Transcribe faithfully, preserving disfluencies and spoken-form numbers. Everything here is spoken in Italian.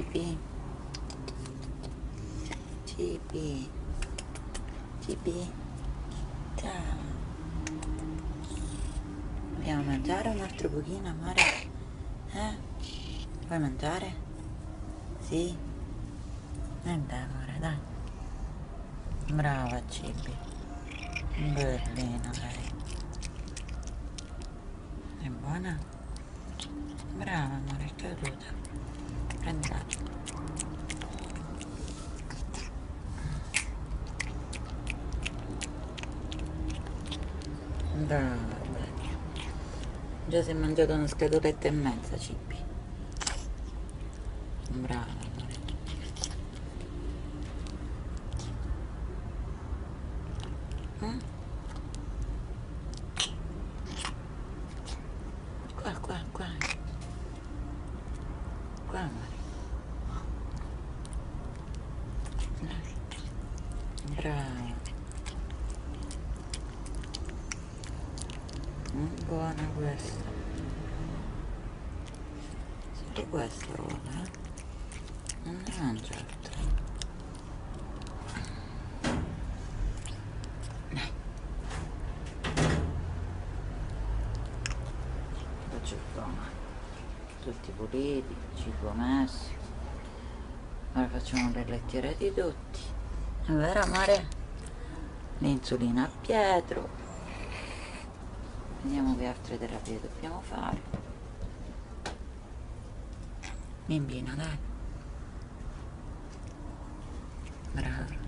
Cibi, cibi, cibi, ciao. Vogliamo mangiare un altro pochino, amore? Eh? Vuoi mangiare? Sì? E dai, amore, dai. Brava, Cibi. Bellina lei. È buona? Brava, amore, è caduta. Prendila. Brava, bella. Già si è mangiato una scatoletta e mezza, Cibi. Brava, amore. Mm? Qua, qua, qua. Qua, amore. Brava. Mm, buona questa. Solo questa vuole, eh? Non ne mangia altro. Dai. Faccio il tono. Tutti puliti, cibo messo. Ora facciamo le lettiere di tutti. È vero, amore? L'insulina a Pietro. Vediamo che altre terapie dobbiamo fare. Bimbina, dai. Brava.